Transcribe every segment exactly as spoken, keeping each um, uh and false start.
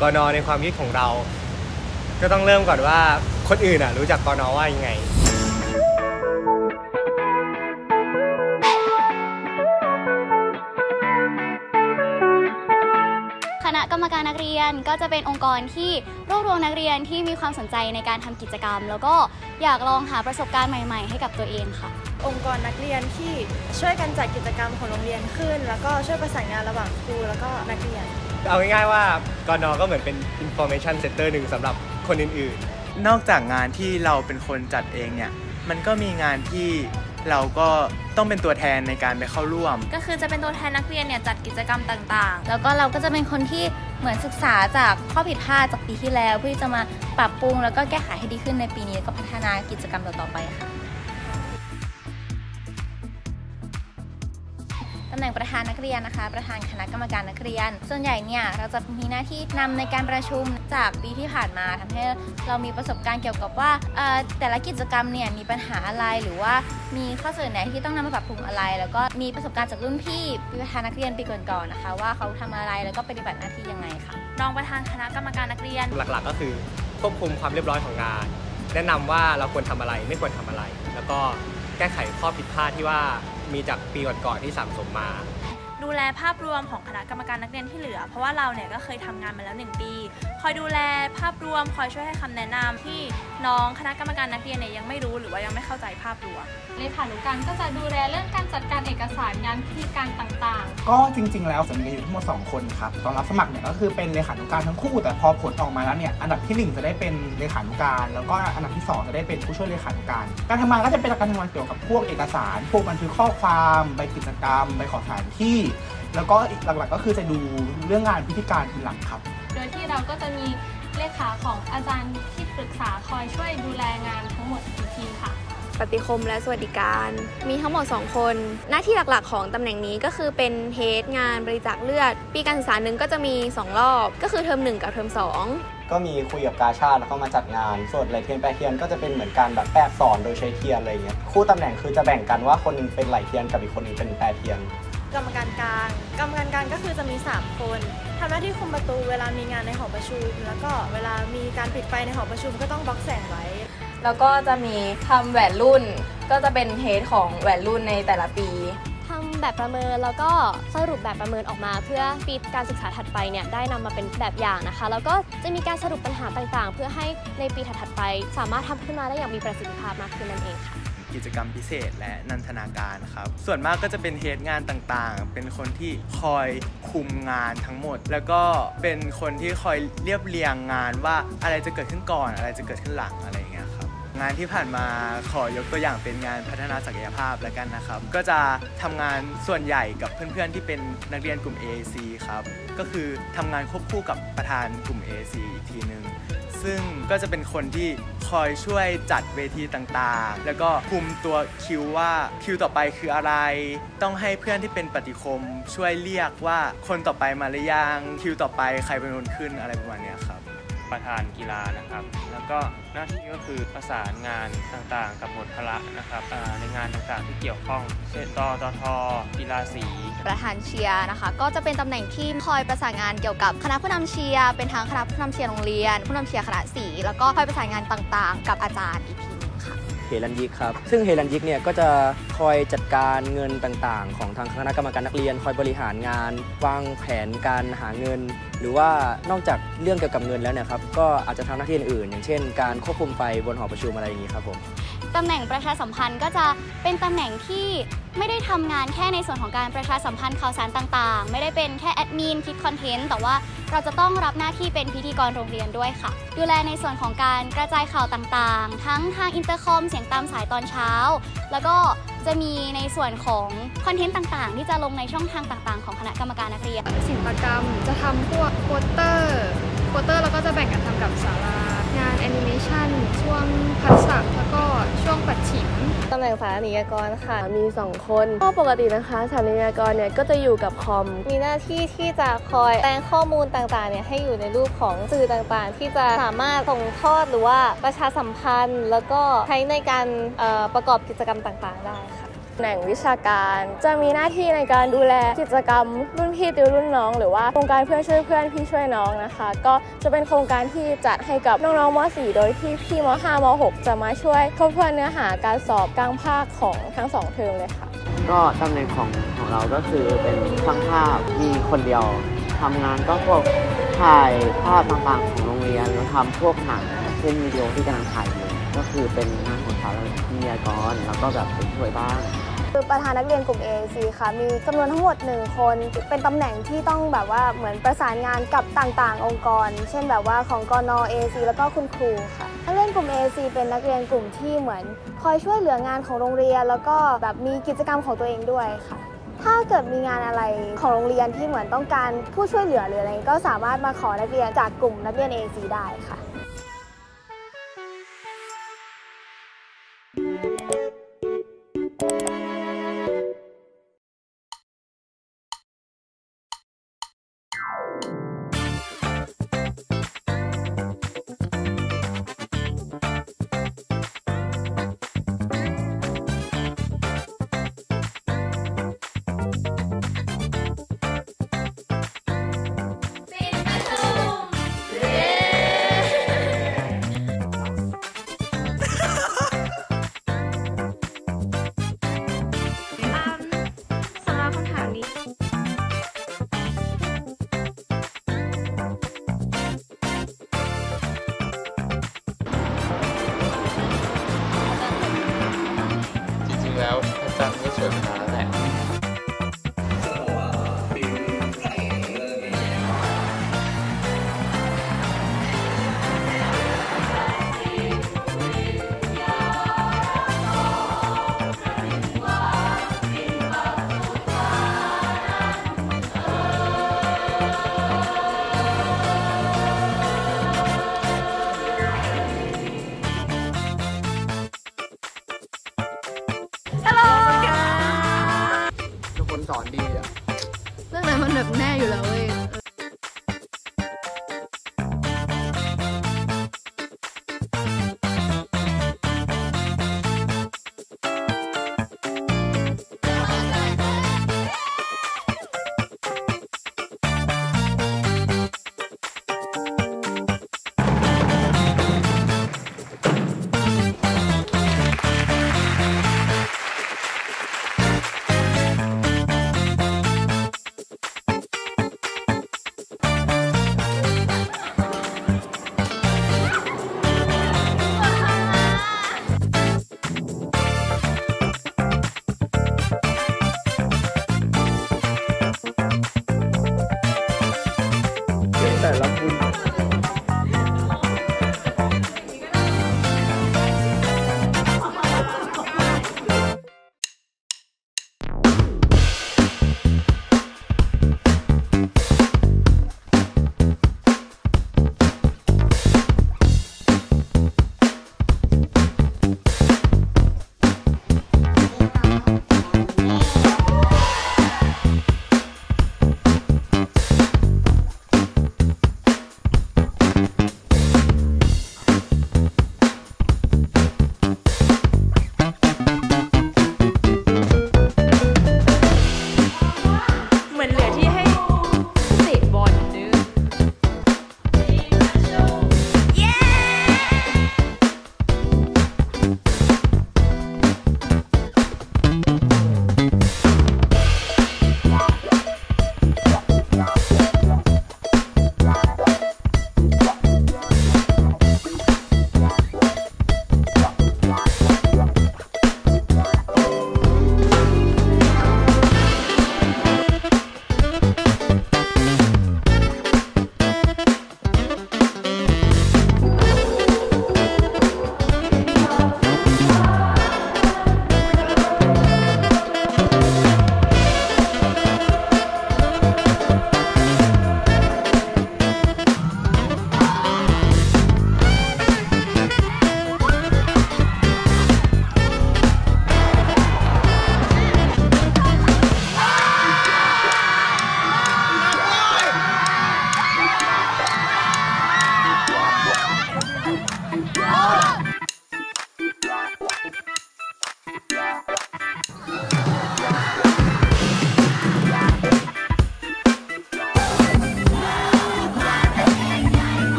กน.ในความคิดของเราก็ต้องเริ่มก่อนว่าคนอื่นอ่ะรู้จักกน.ว่ายังไงคณะกรรมการนักเรียนก็จะเป็นองค์กรที่รวบรวมนักเรียนที่มีความสนใจในการทำกิจกรรมแล้วก็อยากลองหาประสบการณ์ใหม่ๆให้กับตัวเองค่ะองค์กรนักเรียนที่ช่วยกันจัดกิจกรรมของโรงเรียนขึ้นแล้วก็ช่วยประสานงานระหว่างครูแล้วก็นักเรียนเอาง่ายๆว่ากน.ก็เหมือนเป็น information center หนึ่งสำหรับคนอื่นๆนอกจากงานที่เราเป็นคนจัดเองเนี่ยมันก็มีงานที่เราก็ต้องเป็นตัวแทนในการไปเข้าร่วมก็คือจะเป็นตัวแทนนักเรียนเนี่ยจัดกิจกรรมต่างๆแล้วก็เราก็จะเป็นคนที่เหมือนศึกษาจากข้อผิดพลาดจากปีที่แล้วเพื่อจะมาปรับปรุงแล้วก็แก้ไขให้ดีขึ้นในปีนี้แล้วก็พัฒนากิจกรรมต่อๆไปค่ะตำแหน่งประธานนักเรียนนะคะประธานคณะกรรมการนักเรียนส่วนใหญ่เนี่ยเราจะมีหน้าที่นำในการประชุมจากปีที่ผ่านมาทำให้เรามีประสบการณ์เกี่ยวกับว่าแต่ละกิจกรรมเนี่ยมีปัญหาอะไรหรือว่ามีข้อเสนอแนะที่ต้องนำมาปรับปรุงอะไรแล้วก็มีประสบการณ์จากรุ่นพี่ประธานนักเรียนปีก่อนๆนะคะว่าเขาทำอะไรแล้วก็ปฏิบัติหน้าที่ยังไงค่ะรองประธานคณะกรรมการนักเรียนหลักๆก็คือควบคุมความเรียบร้อยของงานแนะนำว่าเราควรทำอะไรไม่ควรทำอะไรแล้วก็แก้ไขข้อผิดพลาดที่ว่ามีจากปีก่อนๆที่สั่งสมมาดูแลภาพรวมของคณะกรรมการนักเรียนที่เหลือเพราะว่าเราเนี่ยก็เคยทำงานมาแล้วหนึ่งปีคอยดูแลภาพรวมคอยช่วยให้คำแนะนำที่น้องคณะกรรมการนักเรียนเนี่ยยังไม่รู้หรือว่ายังไม่เข้าใจภาพรวมเลขานุการก็จะดูแลเรื่องการจัดการเอกสารงานพิธีการต่างๆก็จริงๆแล้วจะมีอยู่ทั้งหมดสองคนครับตอนรับสมัครเนี่ยก็คือเป็นเลขานุการทั้งคู่แต่พอผลออกมาแล้วเนี่ยอันดับที่หนึ่งจะได้เป็นเลขานุการแล้วก็อันดับที่สองจะได้เป็นผู้ช่วยเลขานุการการทำงานก็จะเป็นการทำงานเกี่ยวกับพวกเอกสารพวกบันทึกข้อความใบกิจกรรมใบขอสถานที่แล้วก็อีกหลักๆก็คือจะดูเรื่องงานพิธีการเป็นหลักครับโดยที่เราก็จะมีเลขาของอาจารย์ที่ปรึกษาคอยช่วยดูแลงานทั้งหมดอีกทีค่ะปฏิคมและสวัสดิการมีทั้งหมดสองคนหน้าที่หลักๆของตำแหน่งนี้ก็คือเป็นเฮดงานบริจาคเลือดปีการศึกษาหนึ่งก็จะมีสองรอบก็คือเทอมหนึ่งกับเทอมสองก็มีคุยกับกาชาติแล้วก็มาจัดงานส่วนไหลเทียนแปรเทียนก็จะเป็นเหมือนการแบบแปรสอนโดยใช้เทียนอะไรเงี้ยคู่ตำแหน่งคือจะแบ่งกันว่าคนนึงเป็นไหลเทียนกับอีกคนนึงเป็นแปรเทียนกรรมการกลางกรรมการกลางก็คือจะมีสามคนทำหน้าที่คุมประตูเวลามีงานในหอประชุมแล้วก็เวลามีการปิดไฟในหอประชุมก็ต้องบล็อกแสงไว้แล้วก็จะมีทำแหวนรุ่นก็จะเป็นเฮดของแหวนรุ่นในแต่ละปีทำแบบประเมินแล้วก็สรุปแบบประเมินออกมาเพื่อปีการศึกษาถัดไปเนี่ยได้นำมาเป็นแบบอย่างนะคะแล้วก็จะมีการสรุปปัญหาต่างๆเพื่อให้ในปีถัดๆไปสามารถทำขึ้นมาได้อย่างมีประสิทธิภาพมากขึ้นนั่นเองค่ะกิจกรรมพิเศษและนันทนาการครับส่วนมากก็จะเป็นเฮดงานต่างๆเป็นคนที่คอยคุมงานทั้งหมดแล้วก็เป็นคนที่คอยเรียบเรียงงานว่าอะไรจะเกิดขึ้นก่อนอะไรจะเกิดขึ้นหลังอะไรอย่างเงี้ยครับงานที่ผ่านมาขอยกตัวอย่างเป็นงานพัฒนาศักยภาพแล้วกันนะครับก็จะทำงานส่วนใหญ่กับเพื่อนๆที่เป็นนักเรียนกลุ่ม เอ ซี ครับก็คือทำงานควบคู่กับประธานกลุ่ม เอ ซี อีกทีนึงซึ่งก็จะเป็นคนที่คอยช่วยจัดเวทีต่างๆแล้วก็คุมตัวคิวว่าคิวต่อไปคืออะไรต้องให้เพื่อนที่เป็นปฏิคมช่วยเรียกว่าคนต่อไปมาหรือยังคิวต่อไปใครเป็นคนขึ้นอะไรประมาณนี้ครับประธานกีฬานะครับแล้วก็หน้าที่ก็คือประสานงานต่างๆกับหมวดพละนะครับในงานต่างๆที่เกี่ยวข้องเช่นตตทกีฬาสีประธานเชียร์นะคะก็จะเป็นตำแหน่งที่คอยประสานงานเกี่ยวกับคณะผู้นำเชียร์เป็นทางคณะผู้นำเชียร์โรงเรียนผู้นำเชียร์คณะสีแล้วก็คอยประสานงานต่างๆกับอาจารย์อีกทีนึงค่ะเฮลันยิกครับซึ่งเฮลันยิกเนี่ยก็จะคอยจัดการเงินต่างๆของทางคณะกรรมการนักเรียนคอยบริหารงานวางแผนการหาเงินหรือว่านอกจากเรื่องเกี่ยวกับเงินแล้วเนี่ยครับก็อาจจะทำหน้าที่อื่นๆอย่างเช่นการควบคุมไฟบนหอประชุมอะไรอย่างนี้ครับผมตำแหน่งประชาสัมพันธ์ก็จะเป็นตำแหน่งที่ไม่ได้ทำงานแค่ในส่วนของการประชาสัมพันธ์ข่าวสารต่างๆไม่ได้เป็นแค่แอดมินคิดคอนเทนต์แต่ว่าเราจะต้องรับหน้าที่เป็นพิธีกรโรงเรียนด้วยค่ะดูแลในส่วนของการกระจายข่าวต่างๆทั้งทางอินเตอร์คอมเสียงตามสายตอนเช้าแล้วก็จะมีในส่วนของคอนเทนต์ต่างๆที่จะลงในช่องทางต่างๆของคณะกรรมการนักเรียนศิลปกรรมจะทำพวกโปสเตอร์โปสเตอร์แล้วก็จะแบ่งกันทำกับศาลางานแอนิเมชันช่วงพัฒศักดิ์แล้วก็ช่วงปัดฉิมตำแหน่งสถานีกรค่ะมีสองคนก็ปกตินะคะสถานีกรเนี่ยก็จะอยู่กับคอมมีหน้าที่ที่จะคอยแปลงข้อมูลต่างๆเนี่ยให้อยู่ในรูปของสื่อต่างๆที่จะสามารถส่งทอดหรือว่าประชาสัมพันธ์แล้วก็ใช้ในการประกอบกิจกรรมต่างๆได้ค่ะตำแหน่งวิชาการจะมีหน้าที่ในการดูแลกิจกรรมรุ่นพี่ติวรุ่นน้องหรือว่าโครงการเพื่อนช่วยเพื่อนพี่ช่วยน้องนะคะก็จะเป็นโครงการที่จัดให้กับน้องๆม .สี่ โดยที่พี่ม .ห้า ม .หก จะมาช่วยทบทวนเนื้อหาการสอบกลางภาคของทั้งสองเทอมเลยค่ะก็ตำแหน่งของของเราก็คือเป็นช่างภาพมีคนเดียวทำงานก็พวกถ่ายภาพต่างๆของโรงเรียนแล้วทำพวกหนังเช่นวิดีโอที่กำลังถ่ายอยู่ก็คือเป็นงานของสารวิทยากรแล้วก็แบบไปช่วยบ้างคือประธานนักเรียนกลุ่ม เอ ซี ค่ะมีจำนวนทั้งหมดหนึ่งคนเป็นตำแหน่งที่ต้องแบบว่าเหมือนประสานงานกับต่างๆ องค์กรเช่นแบบว่าของกน เอ ซี แล้วก็คุณครูค่ะนักเรียนกลุ่ม เอ ซี เป็นนักเรียนกลุ่มที่เหมือนคอยช่วยเหลืองานของโรงเรียนแล้วก็แบบมีกิจกรรมของตัวเองด้วยค่ะถ้าเกิดมีงานอะไรของโรงเรียนที่เหมือนต้องการผู้ช่วยเหลือหรืออะไรก็สามารถมาขอนักเรียนจากกลุ่มนักเรียน เอ ซี ได้ค่ะ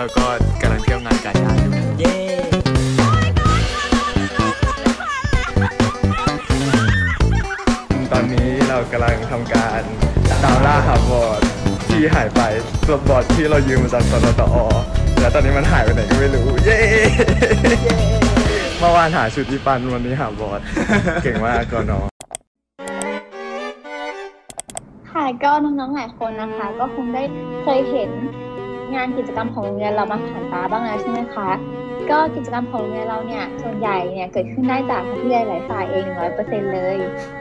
แล้วก็กำลังเที่ยวงานกาชาดอยู่เย้ตอนนี้เรากำลังทำการตามล่าหาบอร์ดที่หายไปตัวบอร์ดที่เรายืมมาจากสนตอแล้วตอนนี้มันหายไปไหนก็ไม่รู้เย้เมื่อวานหาชุดอีปันวันนี้หาบอร์ด เก่งมากก่อนน้องค่ะก็น้องๆหลายคนนะคะก็คงได้เคยเห็นงานกิจกรรมของโรงเรียนเรามาผ่านตาบ้างแล้วใช่ไหมคะก็กิจกรรมของโรงเรียนเราเนี่ยส่วนใหญ่เนี่ยเกิดขึ้นได้จากนักเรียนหลายฝ่ายเอง หนึ่งร้อยเปอร์เซ็นต์ เลย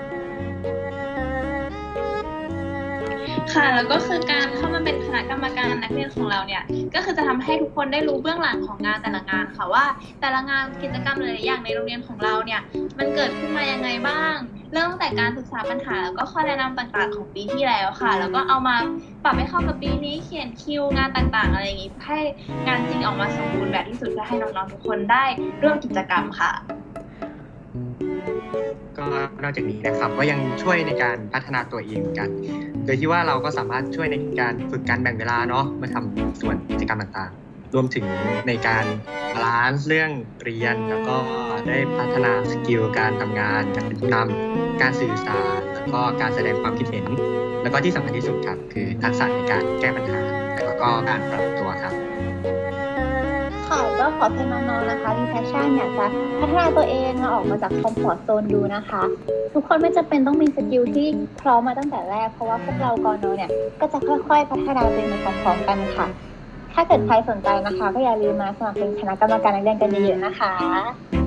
ค่ะแล้วก็คือการเข้ามาเป็นคณะกรรมการนักเรียนของเราเนี่ยก็คือจะทำให้ทุกคนได้รู้เบื้องหลังของงานแต่ละงานค่ะว่าแต่ละงานกิจกรรมหลายๆอย่างในโรงเรียนของเราเนี่ยมันเกิดขึ้นมายังไงบ้างเริ่มตั้งแต่การศึกษาปัญหาแล้วก็ข้อแนะนำต่างๆของปีที่แล้วค่ะแล้วก็เอามาปรับให้เข้ากับปีนี้เขียนคิวงานต่างๆอะไรอย่างงี้ให้งานจริงออกมาสมบูรณ์แบบที่สุดเพื่อให้น้องๆทุกคนได้ร่วมกิจกรรมค่ะก็นอกจากนี้นะครับก็ยังช่วยในการพัฒนาตัวเองเหมือนกันโดยที่ว่าเราก็สามารถช่วยในการฝึกการแบ่งเวลาเนาะมาทำส่วนกิจกรรมต่างๆรวมถึงในการบาลานซ์เรื่องเรียนแล้วก็ได้พัฒนาสกิลการทำงานการเป็นผู้นำการสื่อสารแล้วก็การแสดงความคิดเห็นแล้วก็ที่สำคัญที่สุดครับคือทักษะในการแก้ปัญหาแล้วก็การปรับตัวครับค่ะก็ขอให้น้องๆนะคะมีแพชชั่นอยากจะพัฒนาตัวเองมาออกมาจากคอมฟอร์ตโซนดูนะคะทุกคนไม่จำเป็นต้องมีสกิลที่พร้อมมาตั้งแต่แรกเพราะว่าพวกเรากน.เนี่ยก็จะค่อยๆพัฒนาตัวเองไปพร้อมๆกันค่ะถ้าเกิดใครสนใจนะคะก็อย่าลืมมาสมัครเป็นคณะกรรมการนักเรียนกันเยอะๆนะคะ